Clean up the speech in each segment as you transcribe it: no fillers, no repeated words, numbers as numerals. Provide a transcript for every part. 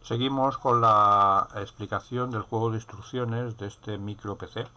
Seguimos con la explicación del juego de instrucciones de este micro PC.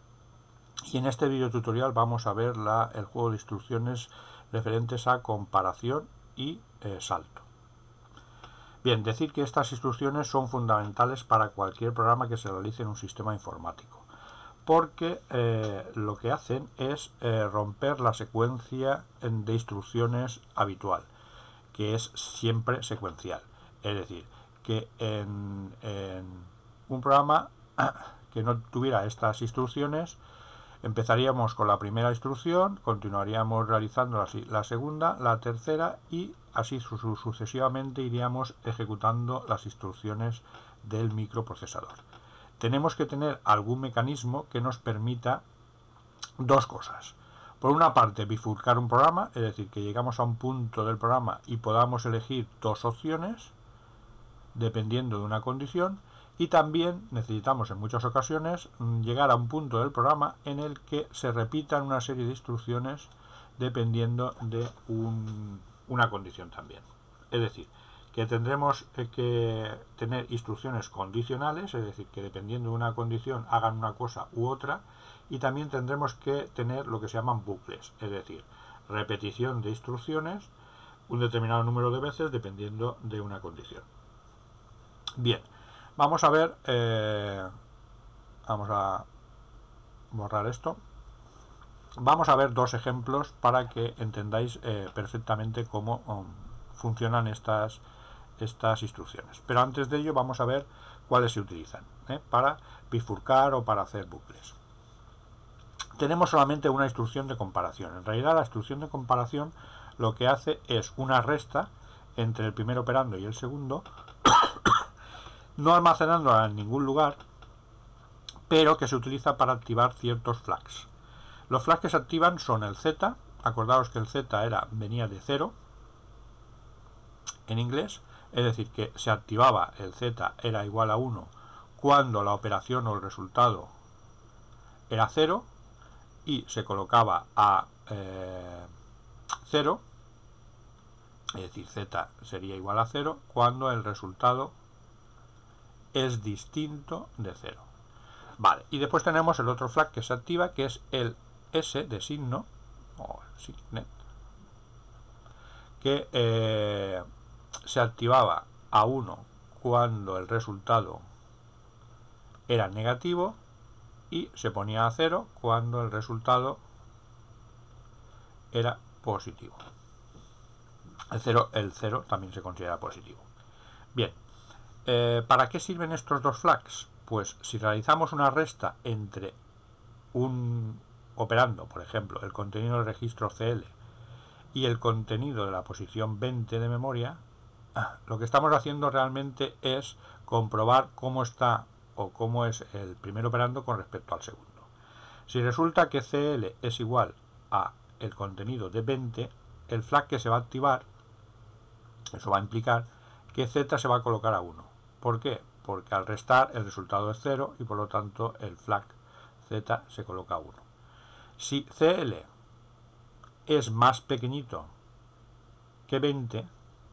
Y en este video tutorial vamos a ver el juego de instrucciones referentes a comparación y salto. Bien, decir que estas instrucciones son fundamentales para cualquier programa que se realice en un sistema informático, porque lo que hacen es romper la secuencia de instrucciones habitual, que es siempre secuencial. Es decir, que en un programa que no tuviera estas instrucciones, empezaríamos con la primera instrucción, continuaríamos realizando la segunda, la tercera y así sucesivamente iríamos ejecutando las instrucciones del microprocesador. Tenemos que tener algún mecanismo que nos permita dos cosas. Por una parte, bifurcar un programa, es decir, que llegamos a un punto del programa y podamos elegir dos opciones dependiendo de una condición, y también necesitamos en muchas ocasiones llegar a un punto del programa en el que se repitan una serie de instrucciones dependiendo de una condición también. Es decir, que tendremos que tener instrucciones condicionales, es decir, que dependiendo de una condición hagan una cosa u otra, y también tendremos que tener lo que se llaman bucles, es decir, repetición de instrucciones un determinado número de veces dependiendo de una condición. Bien, vamos a ver, vamos a borrar esto. Vamos a ver dos ejemplos para que entendáis perfectamente cómo funcionan estas instrucciones. Pero antes de ello vamos a ver cuáles se utilizan para bifurcar o para hacer bucles. Tenemos solamente una instrucción de comparación. En realidad la instrucción de comparación lo que hace es una resta entre el primer operando y el segundo, no almacenándola en ningún lugar, pero que se utiliza para activar ciertos flags. Los flags que se activan son el Z, acordaos que el Z venía de 0 en inglés, es decir, que se activaba el Z era igual a 1 cuando la operación o el resultado era 0 y se colocaba a 0, es decir, Z sería igual a 0 cuando el resultado es distinto de 0. Vale, y después tenemos el otro flag que se activa, que es el S de signo, o signet, que se activaba a 1 cuando el resultado era negativo y se ponía a 0 cuando el resultado era positivo. El 0 también se considera positivo. Bien, ¿para qué sirven estos dos flags? Pues si realizamos una resta entre un operando, por ejemplo, el contenido del registro CL y el contenido de la posición 20 de memoria, lo que estamos haciendo realmente es comprobar cómo está o cómo es el primer operando con respecto al segundo. Si resulta que CL es igual a el contenido de 20, el flag que se va a activar, eso va a implicar que Z se va a colocar a 1. ¿Por qué? Porque al restar el resultado es 0 y por lo tanto el flag Z se coloca a 1. Si CL es más pequeñito que 20,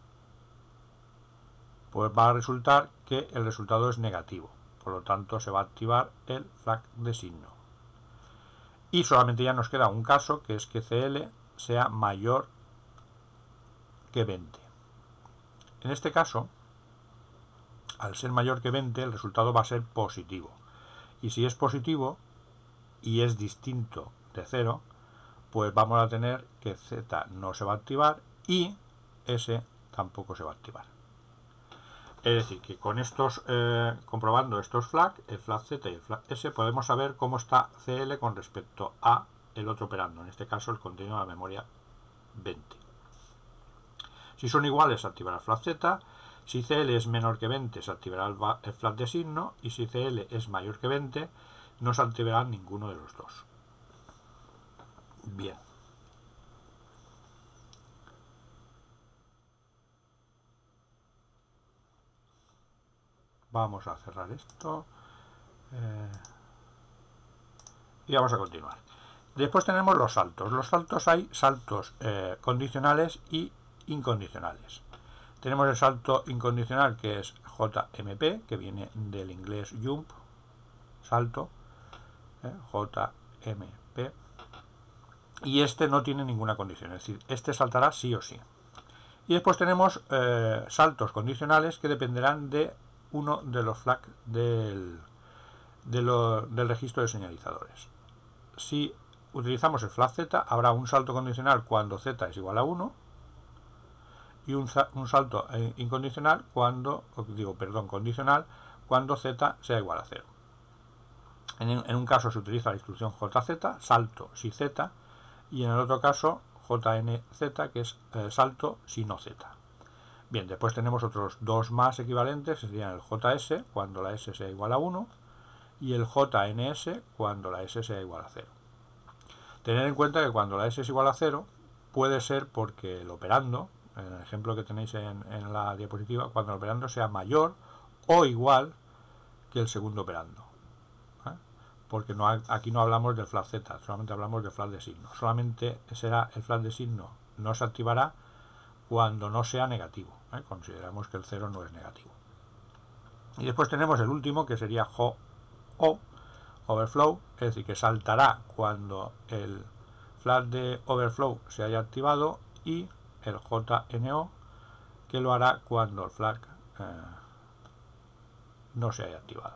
pues va a resultar que el resultado es negativo. Por lo tanto se va a activar el flag de signo. Y solamente ya nos queda un caso, que es que CL sea mayor que 20. En este caso, al ser mayor que 20, el resultado va a ser positivo. Y si es positivo y es distinto de 0, pues vamos a tener que Z no se va a activar y S tampoco se va a activar. Es decir, que con estos, comprobando estos flags, el flag Z y el flag S, podemos saber cómo está CL con respecto a el otro operando, en este caso el contenido de la memoria 20. Si son iguales, se activará el flag Z. Si CL es menor que 20, se activará el flag de signo. Y si CL es mayor que 20, no se activará ninguno de los dos. Bien. Vamos a cerrar esto. Y vamos a continuar. Después tenemos los saltos. Los saltos hay saltos condicionales y incondicionales. Tenemos el salto incondicional, que es JMP, que viene del inglés jump, salto, JMP, y este no tiene ninguna condición, es decir, este saltará sí o sí. Y después tenemos saltos condicionales que dependerán de uno de los flags del registro de señalizadores. Si utilizamos el flag Z, habrá un salto condicional cuando Z es igual a 1 y un salto incondicional condicional cuando Z sea igual a 0. En un caso se utiliza la instrucción JZ, salto si Z, y en el otro caso JNZ, que es salto si no Z. Bien, después tenemos otros dos más equivalentes, que serían el JS cuando la S sea igual a 1 y el JNS cuando la S sea igual a 0. Tener en cuenta que cuando la S es igual a 0 puede ser porque el operando, en el ejemplo que tenéis en la diapositiva, cuando el operando sea mayor o igual que el segundo operando. Porque aquí no hablamos del flag Z, solamente hablamos del flag de signo. Solamente será el flag de signo, no se activará cuando no sea negativo. Consideramos que el 0 no es negativo. Y después tenemos el último, que sería JO, overflow, es decir, que saltará cuando el flag de overflow se haya activado, y el JNO, que lo hará cuando el flag no se haya activado.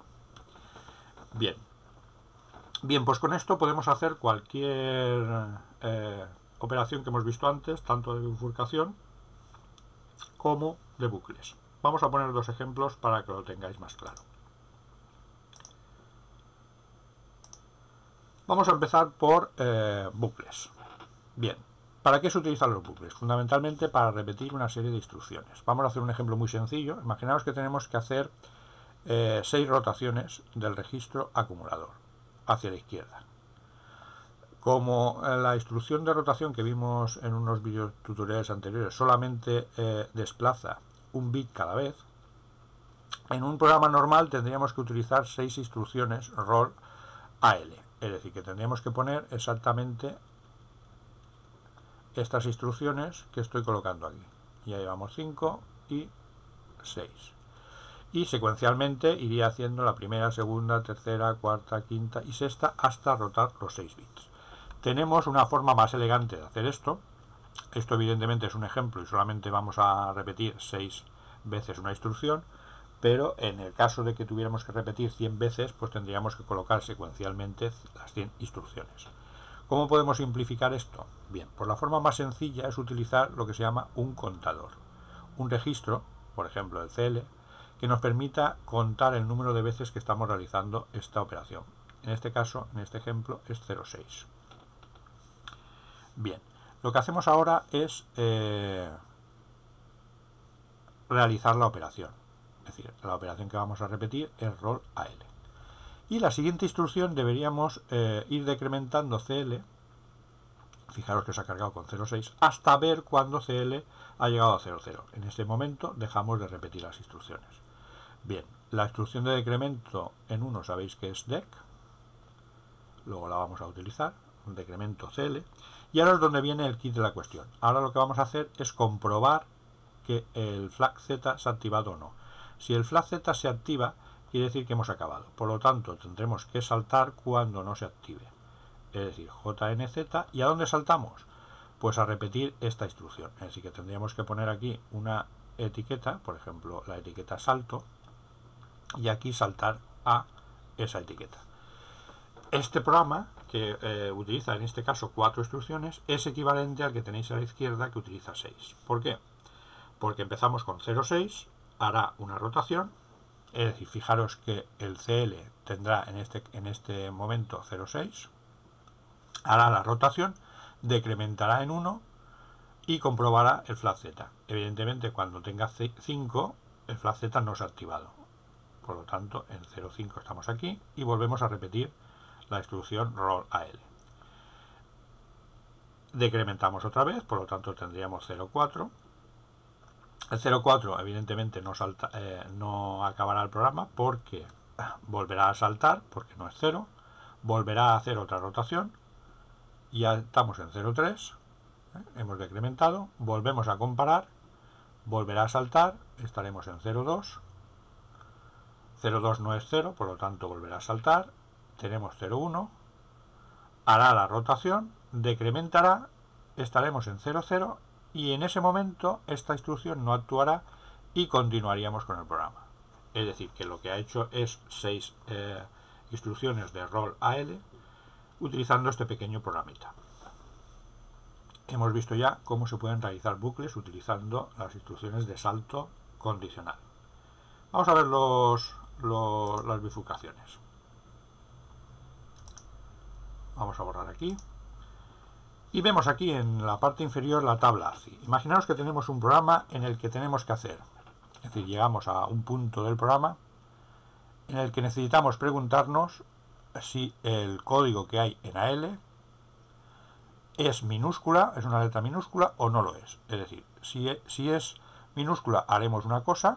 Bien, pues con esto podemos hacer cualquier operación que hemos visto antes, tanto de bifurcación como de bucles. Vamos a poner dos ejemplos para que lo tengáis más claro. Vamos a empezar por bucles. Bien, ¿para qué se utilizan los bucles? Fundamentalmente para repetir una serie de instrucciones. Vamos a hacer un ejemplo muy sencillo. Imaginaos que tenemos que hacer 6 rotaciones del registro acumulador hacia la izquierda. Como la instrucción de rotación que vimos en unos videotutoriales anteriores solamente desplaza un bit cada vez, en un programa normal tendríamos que utilizar 6 instrucciones roll AL. Es decir, que tendríamos que poner exactamente estas instrucciones que estoy colocando aquí. Ya llevamos 5 y 6. Y secuencialmente iría haciendo la primera, segunda, tercera, cuarta, quinta y sexta hasta rotar los 6 bits. Tenemos una forma más elegante de hacer esto. Esto evidentemente es un ejemplo y solamente vamos a repetir 6 veces una instrucción, pero en el caso de que tuviéramos que repetir 100 veces, pues tendríamos que colocar secuencialmente las 100 instrucciones. ¿Cómo podemos simplificar esto? Bien, pues la forma más sencilla es utilizar lo que se llama un contador. Un registro, por ejemplo el CL, que nos permita contar el número de veces que estamos realizando esta operación. En este caso, en este ejemplo, es 0,6. Bien, lo que hacemos ahora es realizar la operación. Es decir, la operación que vamos a repetir es roll AL. Y la siguiente instrucción deberíamos ir decrementando CL, fijaros que se ha cargado con 0,6, hasta ver cuando CL ha llegado a 0,0. En este momento dejamos de repetir las instrucciones. Bien, la instrucción de decremento en 1 sabéis que es dec, luego la vamos a utilizar, un decremento CL, y ahora es donde viene el kit de la cuestión. Ahora lo que vamos a hacer es comprobar que el flag Z se ha activado o no. Si el flag Z se activa, quiere decir que hemos acabado. Por lo tanto, tendremos que saltar cuando no se active. Es decir, JNZ. ¿Y a dónde saltamos? Pues a repetir esta instrucción. Es decir, que tendríamos que poner aquí una etiqueta, por ejemplo, la etiqueta salto, y aquí saltar a esa etiqueta. Este programa, que utiliza en este caso 4 instrucciones, es equivalente al que tenéis a la izquierda, que utiliza 6. ¿Por qué? Porque empezamos con 0,6, hará una rotación, es decir, fijaros que el CL tendrá en este momento 0,6, hará la rotación, decrementará en 1 y comprobará el flag Z. Evidentemente, cuando tenga 5, el flag Z no se ha activado. Por lo tanto, en 0,5 estamos aquí y volvemos a repetir la instrucción roll AL. Decrementamos otra vez, por lo tanto tendríamos 0,4. El 0,4 evidentemente no acabará el programa porque volverá a saltar, porque no es 0, volverá a hacer otra rotación, ya estamos en 0,3, hemos decrementado, volvemos a comparar, volverá a saltar, estaremos en 0,2. 0,2 no es 0, por lo tanto volverá a saltar, tenemos 0,1, hará la rotación, decrementará, estaremos en 0,0 y en ese momento esta instrucción no actuará y continuaríamos con el programa. Es decir, que lo que ha hecho es 6 instrucciones de roll AL utilizando este pequeño programita. Hemos visto ya cómo se pueden realizar bucles utilizando las instrucciones de salto condicional. Vamos a ver las bifurcaciones. Vamos a borrar aquí. Y vemos aquí en la parte inferior la tabla ACI. Imaginaos que tenemos un programa en el que tenemos que hacer, es decir, llegamos a un punto del programa en el que necesitamos preguntarnos si el código que hay en AL es minúscula, es una letra minúscula o no lo es. Es decir, si es minúscula haremos una cosa,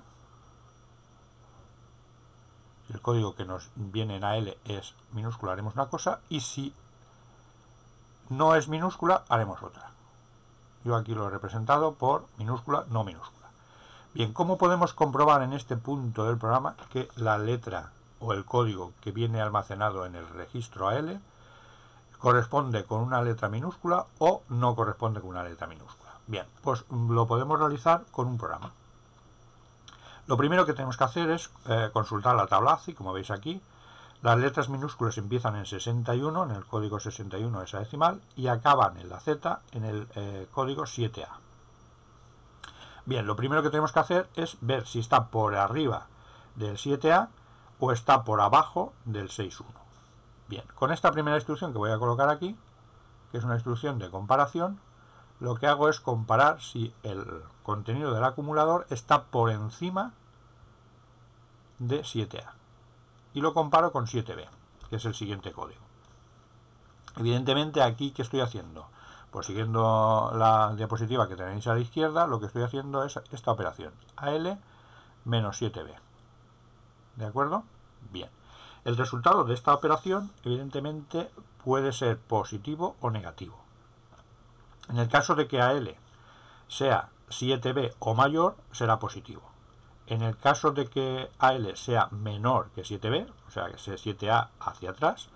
si el código que nos viene en AL es minúscula haremos una cosa, y si no es minúscula haremos otra. Yo aquí lo he representado por minúscula, no minúscula. Bien, ¿cómo podemos comprobar en este punto del programa que la letra o el código que viene almacenado en el registro AL corresponde con una letra minúscula o no corresponde con una letra minúscula? Bien, pues lo podemos realizar con un programa. Lo primero que tenemos que hacer es consultar la tabla ACI, como veis aquí. Las letras minúsculas empiezan en 61, en el código 61 hexadecimal, y acaban en la Z en el código 7A. Bien, lo primero que tenemos que hacer es ver si está por arriba del 7A o está por abajo del 6.1. Bien, con esta primera instrucción que voy a colocar aquí, que es una instrucción de comparación, lo que hago es comparar si el contenido del acumulador está por encima de 7A. Y lo comparo con 7B, que es el siguiente código. Evidentemente aquí, ¿qué estoy haciendo? Pues siguiendo la diapositiva que tenéis a la izquierda, lo que estoy haciendo es esta operación, AL menos 7B. ¿De acuerdo? Bien. El resultado de esta operación, evidentemente, puede ser positivo o negativo. En el caso de que AL sea 7B o mayor, será positivo. En el caso de que AL sea menor que 7B, o sea que sea 7A hacia atrás,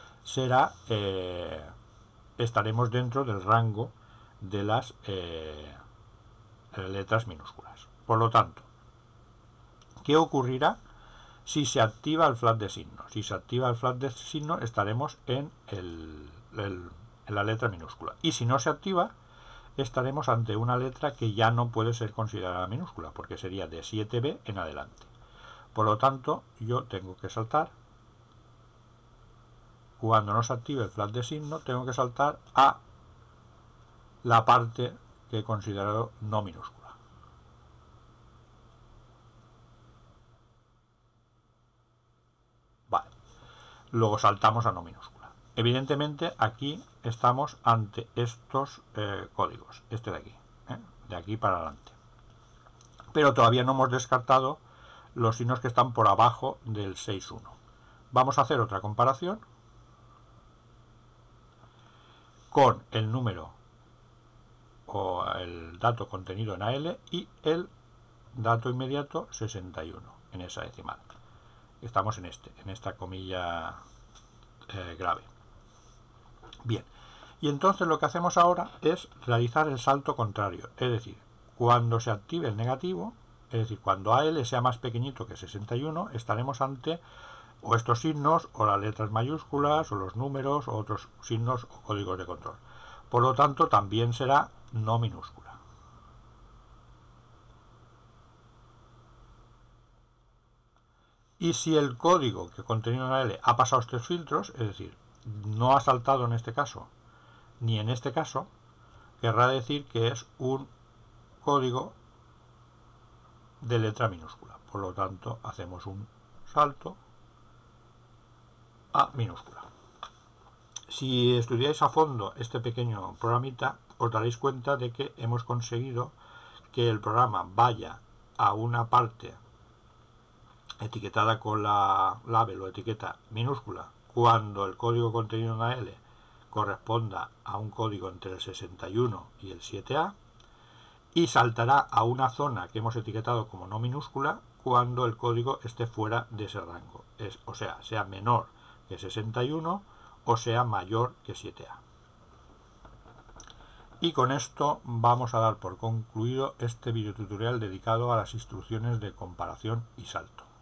estaremos dentro del rango de las letras minúsculas. Por lo tanto, ¿qué ocurrirá si se activa el flag de signo? Si se activa el flag de signo estaremos en la letra minúscula. Y si no se activa, estaremos ante una letra que ya no puede ser considerada minúscula, porque sería de 7B en adelante. Por lo tanto, yo tengo que saltar, cuando no se active el flag de signo, tengo que saltar a la parte que he considerado no minúscula. Vale. Luego saltamos a no minúscula. Evidentemente aquí estamos ante estos códigos, este de aquí para adelante. Pero todavía no hemos descartado los signos que están por abajo del 6.1. Vamos a hacer otra comparación con el número o el dato contenido en AL y el dato inmediato 61 en hexadecimal. Estamos en esta comilla grave. Bien, y entonces lo que hacemos ahora es realizar el salto contrario, es decir, cuando se active el negativo, es decir, cuando AL sea más pequeñito que 61, estaremos ante o estos signos, o las letras mayúsculas, o los números, o otros signos o códigos de control. Por lo tanto, también será no minúscula. Y si el código que contenido en AL ha pasado estos filtros, es decir, no ha saltado en este caso, ni en este caso, querrá decir que es un código de letra minúscula. Por lo tanto, hacemos un salto a minúscula. Si estudiáis a fondo este pequeño programita, os daréis cuenta de que hemos conseguido que el programa vaya a una parte etiquetada con la label o etiqueta minúscula cuando el código contenido en AL corresponda a un código entre el 61 y el 7A, y saltará a una zona que hemos etiquetado como no minúscula cuando el código esté fuera de ese rango, o sea menor que 61 o sea mayor que 7A. Y con esto vamos a dar por concluido este videotutorial dedicado a las instrucciones de comparación y salto.